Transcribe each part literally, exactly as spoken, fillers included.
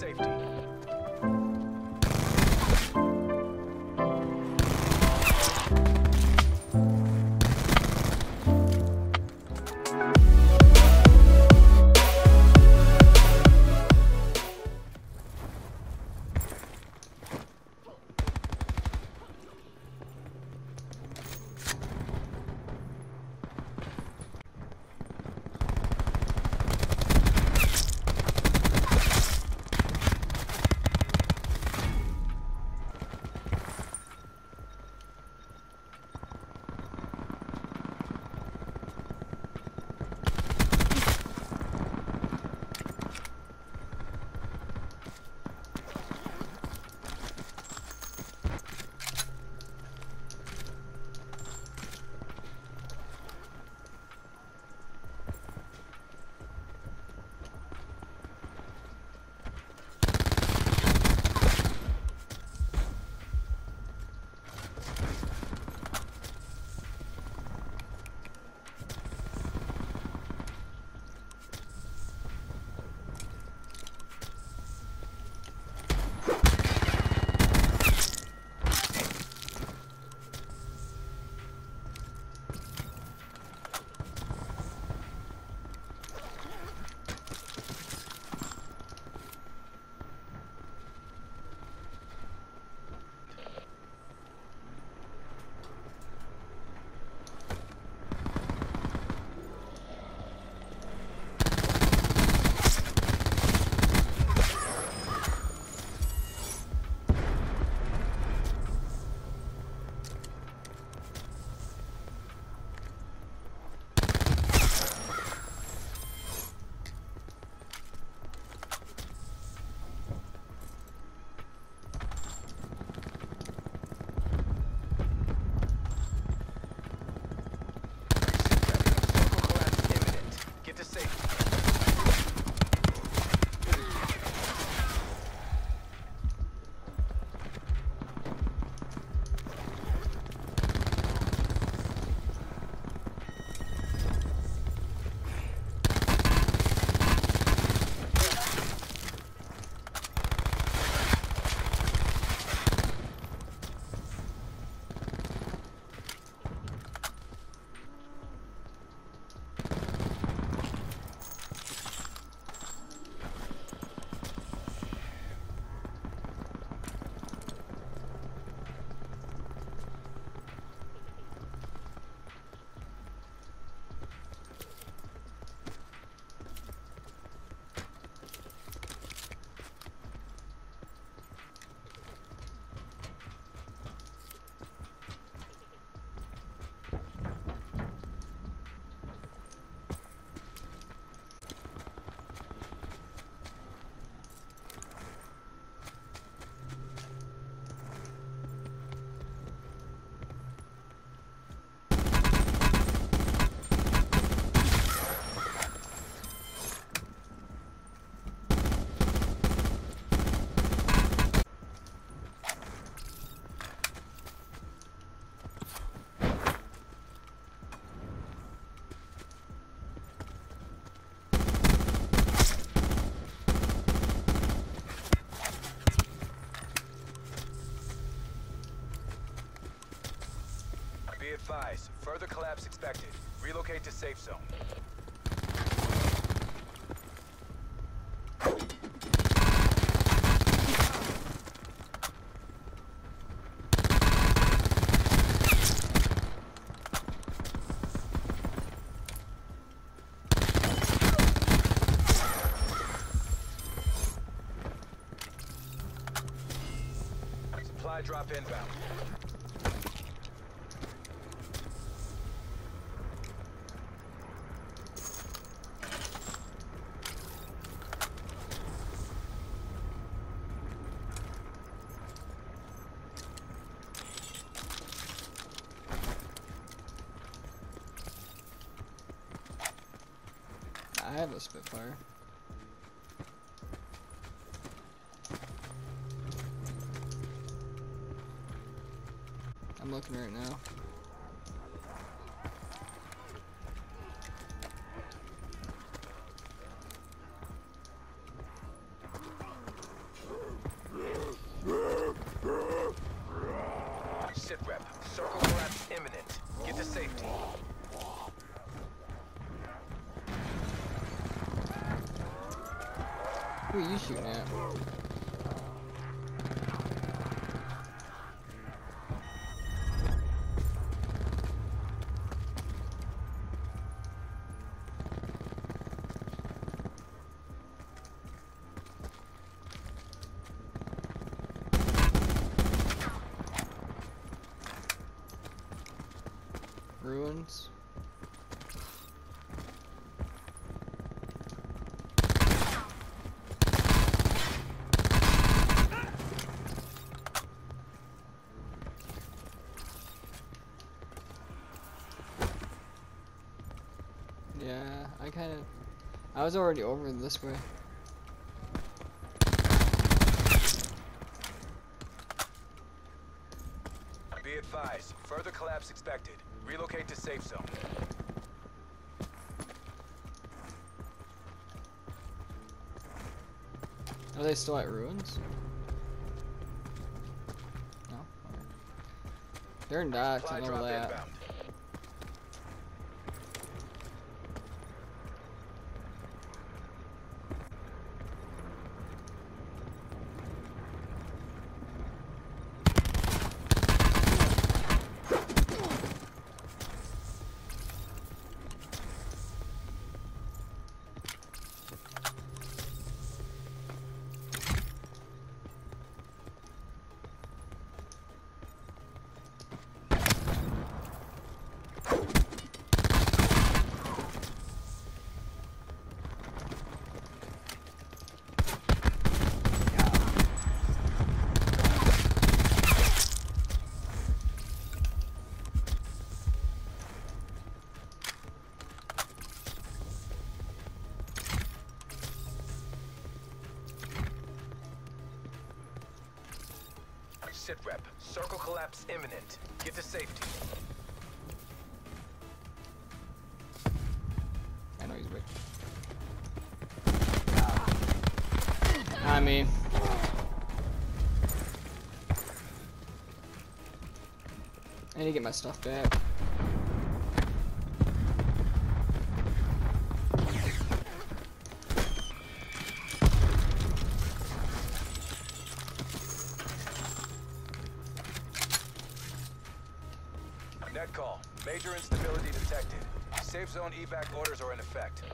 safety. Be advised, further collapse expected. Relocate to safe zone. Supply drop inbound. I have a Spitfire. I'm looking right now. imminent. Get to safety. Who are you shooting at? Ruins. Yeah, I kind of... I was already over this way. Be advised, further collapse expected. Relocate to safe zone. Are they still at ruins? No? Okay. They're in docks, I Supply know drop that. inbound. Sit rep. Circle collapse imminent. Get to safety. I know he's weak. I mean... I need to get my stuff back. Net call. Major instability detected. Safe zone evac orders are in effect.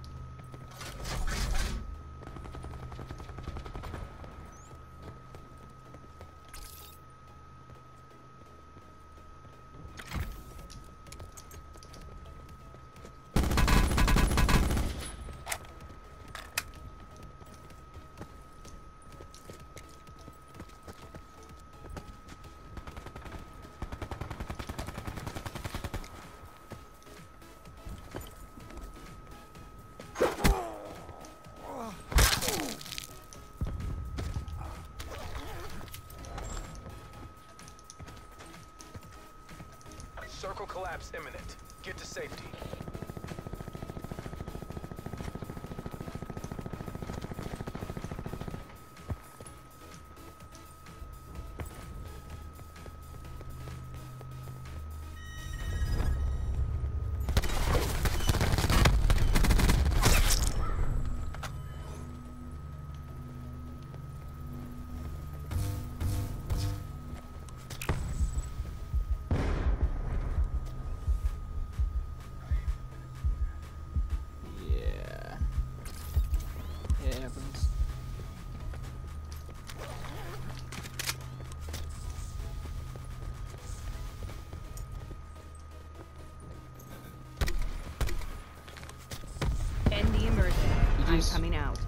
Circle collapse imminent. Get to safety. End the immersion. I'm coming out.